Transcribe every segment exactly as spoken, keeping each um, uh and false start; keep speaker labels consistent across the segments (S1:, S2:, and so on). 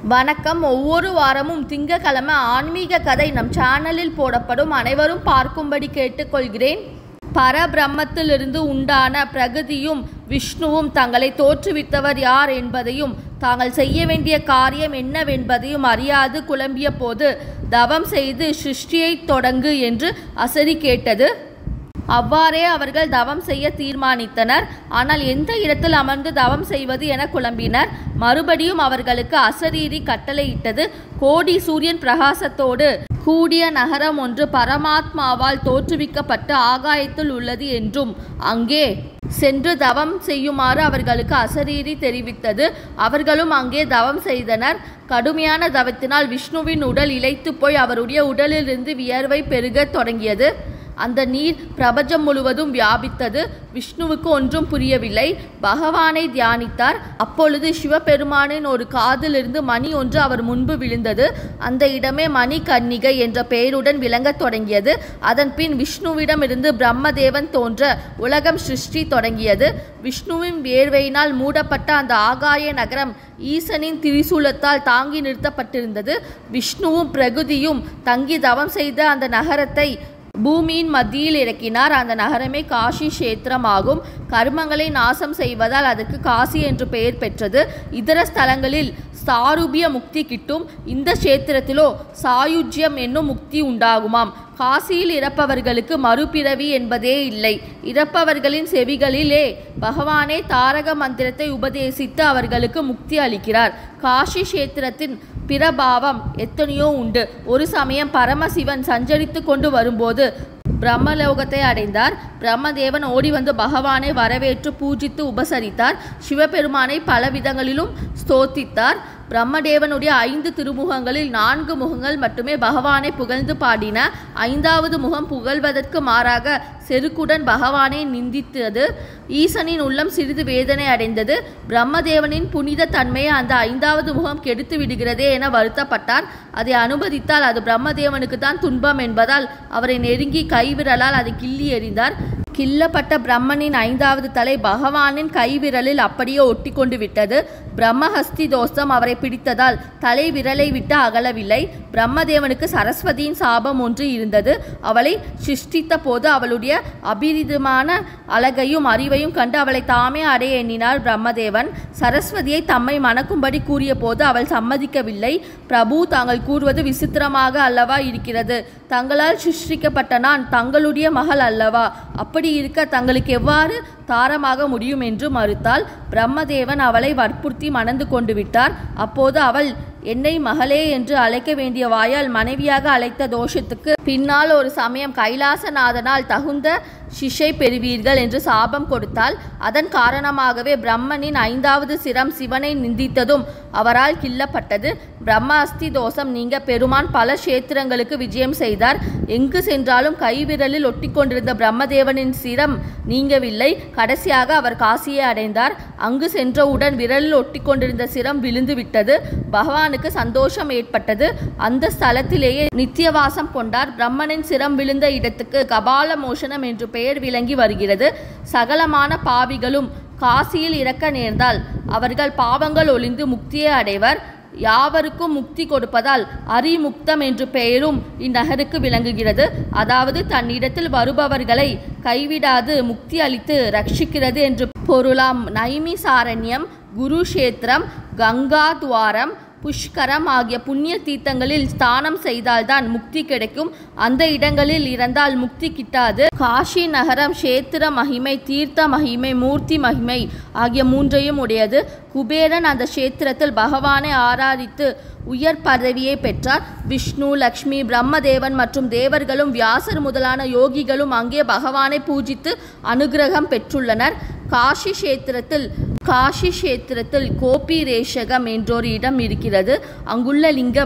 S1: வணக்கம். ஒவ்வொரு வாரமும் திங்கட்கிழமை ஆன்மீக கதை நம் சேனலில் போடப்படும். அனைவரும் பார்க்கும்படி கேட்டுக்கொள்கிறேன். பரபிரம்மத்திலிருந்து உண்டான பிரகிருதியும் விஷ்ணுவும் தங்களை தோற்றுவித்தவர் யார் என்பதையும் தாங்கள் செய்ய வேண்டிய காரியம் என்னவென்பதையும் அறியாது குழம்பிய போது தவம் செய்து சிருஷ்டியை தொடங்கு என்று அசரி கேட்டது. அவ்வாறே அவர்கள் தவம் செய்ய தீர்மானித்தனர். ஆனால் எந்த இடத்தில் அமர்ந்து தவம் செய்வது என குழம்பினர். மறுபடியும் அவர்களுக்கு அசரீரி கட்டளையிட்டது. கோடி சூரியன் பிரகாசத்தோடு கூடிய நகரம் ஒன்று பரமாத்மாவால் தோற்றுவிக்கப்பட்டு ஆகாயத்தில் உள்ளது என்றும் அங்கே சென்று தவம் செய்யுமாறு அவர்களுக்கு அசரீரி தெரிவித்தது. அவர்களும் அங்கே தவம் செய்தனர். கடுமையான தவத்தினால் விஷ்ணுவின் உடல் இளைத்து போய் அவருடைய உடலிலிருந்து வியர்வை பெருகத் தொடங்கியது. அந்த நீர் பிரபஞ்சம் முழுவதும் வியாபித்தது. விஷ்ணுவுக்கு ஒன்றும் புரியவில்லை. பகவானை தியானித்தார். அப்பொழுது சிவபெருமானின் ஒரு காதிலிருந்து மணி ஒன்று அவர் முன்பு விழுந்தது. அந்த இடமே மணி கன்னிகை என்ற பெயருடன் விளங்கத் தொடங்கியது. அதன் பின் விஷ்ணுவிடமிருந்து பிரம்மதேவன் தோன்ற உலகம் சிருஷ்டி தொடங்கியது. விஷ்ணுவின் வேர்வையினால் மூடப்பட்ட அந்த ஆகாய நகரம் ஈசனின் திரிசூலத்தால் தாங்கி நிறுத்தப்பட்டிருந்தது. விஷ்ணுவும் பிரகிருதியும் தங்கி தவம் செய்த அந்த நகரத்தை பூமியின் மத்தியில் இறக்கினார். அந்த நகரமே காஷி கஷேத்திரம் ஆகும். கர்மங்களை நாசம் செய்வதால் அதற்கு காசி என்று பெயர் பெற்றது. இதர ஸ்தலங்களில் சாரூபிய முக்தி கிட்டும். இந்த கஷேத்திரத்திலோ சாயுஜ்யம் என்னும் முக்தி உண்டாகுமாம். காசியில் இறப்பவர்களுக்கு மறுபிறவி என்பதே இல்லை. இறப்பவர்களின் செவிகளிலே பகவானே தாரக மந்திரத்தை உபதேசித்து அவர்களுக்கு முக்தி அளிக்கிறார். காஷி கஷேத்திரத்தின் பிரபாவம் எத்தனையோ உண்டு. ஒரு சமயம் பரமசிவன் சஞ்சரித்து கொண்டு வரும்போது பிரம்மலோகத்தை அடைந்தார். பிரம்மதேவன் ஓடி வந்து பகவானை வரவேற்று பூஜித்து உபசரித்தார். சிவபெருமானை பல விதங்களிலும் ஸ்தோத்தித்தார். பிரம்மதேவனுடைய ஐந்து திருமுகங்களில் நான்கு முகங்கள் மட்டுமே பகவானை புகழ்ந்து பாடின. ஐந்தாவது முகம் புகழ்வதற்கு மாறாக செருக்குடன் பகவானை நிந்தித்தது. ஈசனின் உள்ளம் சிறிது வேதனை அடைந்தது. பிரம்மதேவனின் புனித தன்மையை அந்த ஐந்தாவது முகம் கெடுத்து விடுகிறதே என வருத்தப்பட்டார். அதை அனுமதித்தால் அது பிரம்மதேவனுக்கு தான் துன்பம் என்பதால் அவரை நெருங்கி கைவிரலால் அதை கிள்ளி எறிந்தார். கிள்ளப்பட்ட பிரம்மனின் ஐந்தாவது தலை பகவானின் கைவிரலில் அப்படியே ஒட்டி கொண்டு விட்டது. பிரம்மஹஸ்தி தோஷம் அவரை பிடித்ததால் தலை விரலை விட்டு அகலவில்லை. பிரம்மதேவனுக்கு சரஸ்வதியின் சாபம் ஒன்று இருந்தது. அவளை சிருஷ்டித்த போது அவளுடைய அபிரிதமான அழகையும் அறிவையும் கண்டு அவளை தாமே அடைய எண்ணினார் பிரம்மதேவன். சரஸ்வதியை தம்மை மணக்கும்படி கூறிய போது அவள் சம்மதிக்கவில்லை. பிரபு, தாங்கள் கூறுவது விசித்திரமாக அல்லவா இருக்கிறது. தங்களால் சிருஷ்டிக்கப்பட்ட நான் தங்களுடைய மகள் அல்லவா? அப்படி இருக்க தங்களுக்கு எவ்வாறு தாரமாக முடியும் என்று மறுத்தாள். பிரம்மதேவன் அவளை வற்புறுத்தி மணந்து கொண்டு விட்டார். அப்போது அவள் என்னை மகளே என்று அழைக்க வேண்டிய வாயால் மனைவியாக அழைத்த தோஷத்துக்கு பின்னால் ஒரு சமயம் கைலாசநாதனால் தகுந்த சிஷை பெறுவீர்கள் என்று சாபம் கொடுத்தாள். அதன் காரணமாகவே பிரம்மனின் ஐந்தாவது சிரம் சிவனை நிந்தித்ததும் அவரால் கிள்ளப்பட்டது. பிரம்ம அஸ்தி தோஷம் நீங்க பெருமான் பல கஷேத்திரங்களுக்கு விஜயம் செய்தார். எங்கு சென்றாலும் கைவிரலில் ஒட்டி கொண்டிருந்த பிரம்மதேவனின் சிரம் நீங்கவில்லை. கடைசியாக அவர் காசியை அடைந்தார். அங்கு சென்றவுடன் விரலில் ஒட்டி கொண்டிருந்த சிரம் விழுந்து விட்டது. பகவானுக்கு சந்தோஷம் ஏற்பட்டது. அந்த ஸ்தலத்திலேயே நித்தியவாசம் கொண்டார். பிரம்மனின் சிரம் விழுந்த இடத்துக்கு கபால மோசனம் என்று பெயர் விளங்கி வருகிறது. சகலமான பாவிகளும் காசியில் இறக்க நேர்ந்தால் அவர்கள் பாவங்கள் ஒளிந்து முக்தியை அடைவர். யாவருக்கும் முக்தி கொடுப்பதால் அரிமுக்தம் என்று பெயரும் இந்நகருக்கு விளங்குகிறது. அதாவது தன்னிடத்தில் வருபவர்களை கைவிடாது முக்தி அளித்து ரட்சிக்கிறது என்று பொருளாம். நைமிசாரண்யம், குருஷேத்திரம், கங்காத்வாரம், புஷ்கரம் ஆகிய புண்ணிய தீர்த்தங்களில் ஸ்தானம் செய்தால்தான் முக்தி கிடைக்கும். அந்த இடங்களில் இறந்தால் முக்தி கிட்டாது. காஷி நகரம் கஷேத்திர மகிமை, தீர்த்த மகிமை, மூர்த்தி மகிமை ஆகிய மூன்றையும் உடையது. குபேரன் அந்த கஷேத்திரத்தில் பகவானை ஆராதித்து உயர் பதவியை பெற்றார். விஷ்ணு, லக்ஷ்மி, பிரம்மதேவன் மற்றும் தேவர்களும் வியாசர் முதலான யோகிகளும் அங்கே பகவானை பூஜித்து அனுகிரகம் பெற்றுள்ளனர். காஷி கஷேத்திரத்தில் காஷி கஷேத்திரத்தில் கோபிரேஷகம் என்றொரு இடம் இருக்கிறது. அங்குள்ள லிங்கம்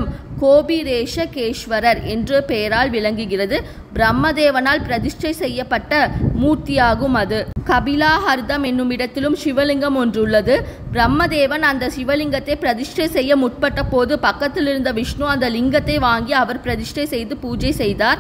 S1: கோபிரேஷகேஸ்வரர் என்ற பெயரால் விளங்குகிறது. பிரம்மதேவனால் பிரதிஷ்டை செய்யப்பட்ட மூர்த்தியாகும் அது. கபிலாஹர்தம் என்னும் இடத்திலும் சிவலிங்கம் ஒன்றுள்ளது. பிரம்மதேவன் அந்த சிவலிங்கத்தை பிரதிஷ்டை செய்ய முற்பட்ட போது பக்கத்தில் இருந்த விஷ்ணு அந்த லிங்கத்தை வாங்கி அவர் பிரதிஷ்டை செய்து பூஜை செய்தார்.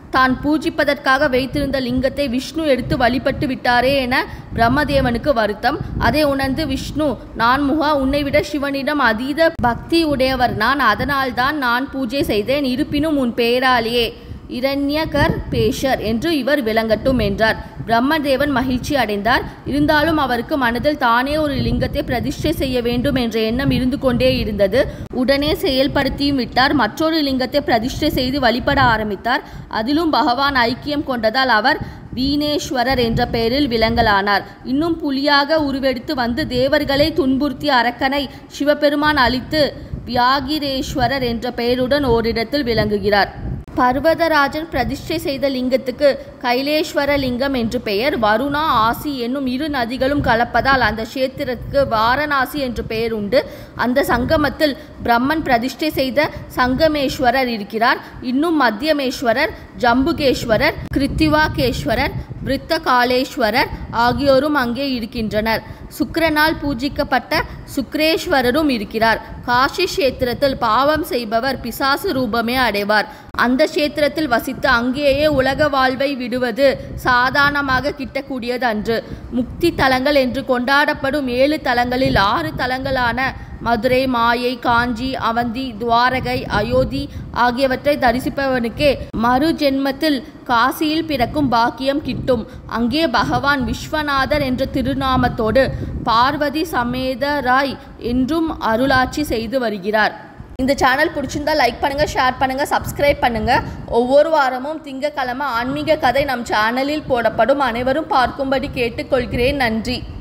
S1: தான் பூஜிப்பதற்காக வைத்திருந்த லிங்கத்தை விஷ்ணு எடுத்து வழிபட்டு விட்டாரே என பிரம்மதேவனுக்கு வருத்தம். அதை உணர்ந்து விஷ்ணு, நான்முகா, உன்னை விட சிவனிடம் அதீத பக்தி உடையவர் நான், அதனால்தான் நான் பூஜை செய்தேன். இருப்பினும் உன் பெயராலேயே இரண்யகர் பேஷர் என்று இவர் விளங்கட்டும் என்றார். பிரம்மதேவன் மகிழ்ச்சி அடைந்தார். இருந்தாலும் அவருக்கு மனதில் தானே ஒரு லிங்கத்தை பிரதிஷ்டை செய்ய வேண்டும் என்ற எண்ணம் இருந்து கொண்டே இருந்தது. உடனே செயல்படுத்தியும் விட்டார். மற்றொரு லிங்கத்தை பிரதிஷ்டை செய்து வழிபட ஆரம்பித்தார். அதிலும் பகவான் ஐக்கியம் கொண்டதால் அவர் வீணேஸ்வரர் என்ற பெயரில் விளங்கலானார். இன்னும் புலியாக உருவெடுத்து வந்து தேவர்களை துன்புறுத்திய அரக்கனை சிவபெருமான் அழித்து வியாகிரேஸ்வரர் என்ற பெயருடன் ஓரிடத்தில் விளங்குகிறார். பர்வதராஜன் பிரதிஷ்டை செய்த லிங்கத்துக்கு கைலேஸ்வர லிங்கம் என்று பெயர். வருணா, ஆசி என்னும் இரு நதிகளும் கலப்பதால் அந்த கஷேத்திரத்துக்கு வாரணாசி என்று பெயர் உண்டு. அந்த சங்கமத்தில் பிரம்மன் பிரதிஷ்டை செய்த சங்கமேஸ்வரர் இருக்கிறார். இன்னும் மத்தியமேஸ்வரர், ஜம்புகேஸ்வரர், கிருத்திவாகேஸ்வரர், விருத்தகாலேஸ்வரர் ஆகியோரும் அங்கே இருக்கின்றனர். சுக்கிரனால் பூஜிக்கப்பட்ட சுக்கிரேஸ்வரரும் இருக்கிறார். காஷி கஷேத்திரத்தில் பாவம் செய்பவர் பிசாசு ரூபமே அடைவார். அந்த கஷேத்திரத்தில் வசித்து அங்கேயே உலக வாழ்வை விடுவது சாதாரணமாக கிட்டக்கூடியது அன்று. முக்தி தலங்கள் என்று கொண்டாடப்படும் ஏழு தலங்களில் ஆறு தலங்களான மதுரை, மாயை, காஞ்சி, அவந்தி, துவாரகை, அயோத்தி ஆகியவற்றை தரிசிப்பவனுக்கே மறு ஜென்மத்தில் காசியில் பிறக்கும் பாக்கியம் கிட்டும். அங்கே பகவான் விஸ்வநாதர் என்ற திருநாமத்தோடு பார்வதி சமேதராய் என்றும் அருளாட்சி செய்து வருகிறார். இந்த சேனல் பிடிச்சிருந்தா லைக் பண்ணுங்கள், ஷேர் பண்ணுங்கள், சப்ஸ்கிரைப் பண்ணுங்கள். ஒவ்வொரு வாரமும் திங்கட்கிழமை ஆன்மீக கதை நம் சேனலில் போடப்படும். அனைவரும் பார்க்கும்படி கேட்டுக்கொள்கிறேன். நன்றி.